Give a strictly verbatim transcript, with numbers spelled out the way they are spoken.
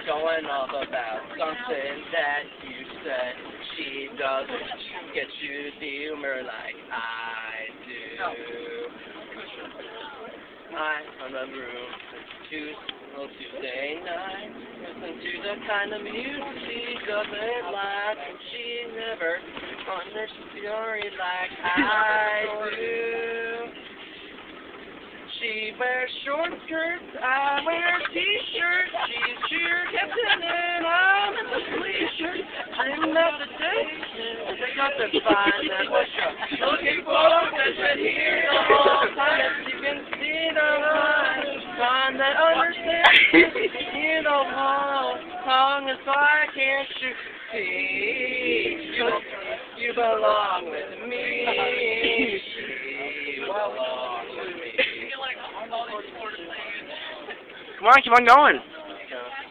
going off about something that you said. She doesn't get you the humor like I do. I on the room Tuesday, Tuesday night, listen to the kind of music she doesn't like, and she never understands like I do. She wears short skirts, I wear t-shirts. She's cheer captain and I'm in the sleeve shirt. I'm not the station, pick up and find that what you're looking for. There's right here the whole time, as you can see the line. Time that understands, you know how long as I can't you see. You, you belong with me. You belong with me. Come on, keep on going.